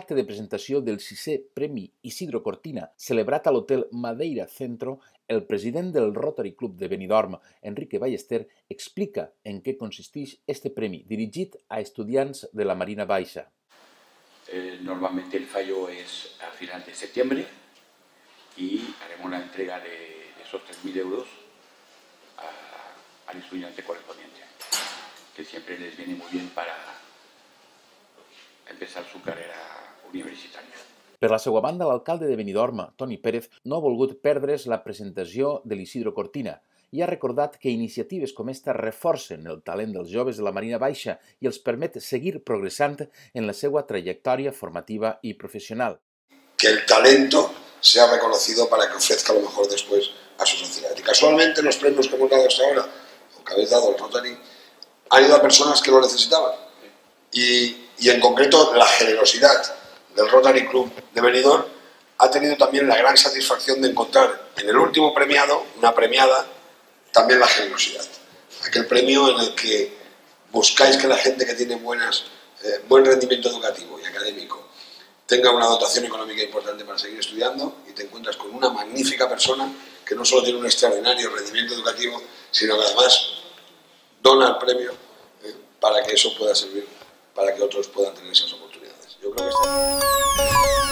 l'acte de presentació del 6è Premi Isidro Cortina, celebrat a l'Hotel Madeira Centro, el president del Rotary Club de Benidorm, Enrique Ballester, explica en què consisteix este premi dirigit a estudiants de la Marina Baixa. Normalmente el fallo es a final de septiembre y haremos la entrega de esos 3.000 euros al estudiante correspondiente, que siempre les viene muy bien para empezar su carrera universitària. Per la seva banda, l'alcalde de Benidorm, Toni Pérez, no ha volgut perdre's la presentació de l'Isidro Cortina i ha recordat que iniciatives com esta reforcen el talent dels joves de la Marina Baixa i els permet seguir progressant en la seva trayectòria formativa y profesional. Que el talento sea reconocido para que ofrezca lo mejor después a su sociedad. Y casualmente los premios que hemos dado hasta ahora, o que habéis dado al Rotary, han ido a personas que lo necesitaban. Y en concreto la generosidad del Rotary Club de Benidorm ha tenido también la gran satisfacción de encontrar en el último premiado, una premiada, también la generosidad. Aquel premio en el que buscáis que la gente que tiene buen rendimiento educativo y académico tenga una dotación económica importante para seguir estudiando, y te encuentras con una magnífica persona que no solo tiene un extraordinario rendimiento educativo, sino que además dona el premio para que eso pueda servir, para que otros puedan tener esas oportunidades. Yo creo que está bien.